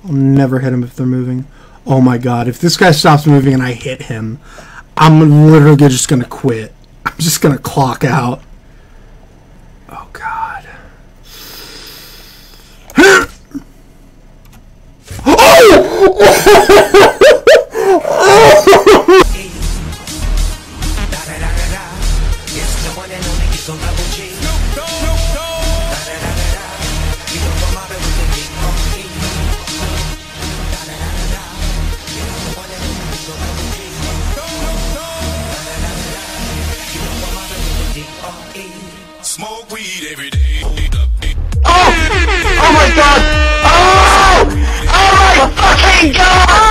I'll never hit him if they're moving. Oh my god, if this guy stops moving and I hit him, I'm literally just gonna quit. I'm just gonna clock out. Oh god. Smoke weed every day. Oh! Oh my god! Oh! Oh my fucking god!